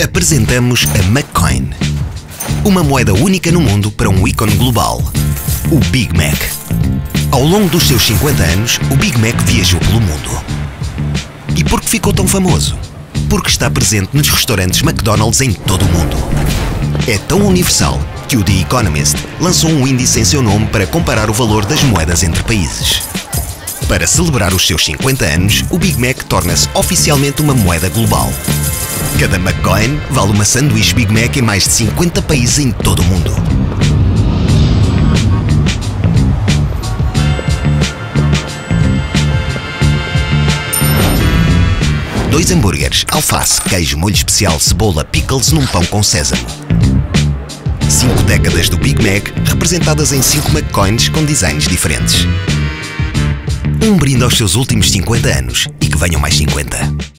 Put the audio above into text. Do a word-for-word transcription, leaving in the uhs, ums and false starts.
Apresentamos a McCoin, uma moeda única no mundo para um ícone global, o Big Mac. Ao longo dos seus cinquenta anos, o Big Mac viajou pelo mundo. E por que ficou tão famoso? Porque está presente nos restaurantes McDonald's em todo o mundo. É tão universal que o The Economist lançou um índice em seu nome para comparar o valor das moedas entre países. Para celebrar os seus cinquenta anos, o Big Mac torna-se oficialmente uma moeda global. Cada McCoin vale uma sanduíche Big Mac em mais de cinquenta países em todo o mundo. Dois hambúrgueres, alface, queijo, molho especial, cebola, pickles num pão com sésamo. Cinco décadas do Big Mac representadas em cinco McCoins com designs diferentes. Um brinde aos seus últimos cinquenta anos e que venham mais cinquenta.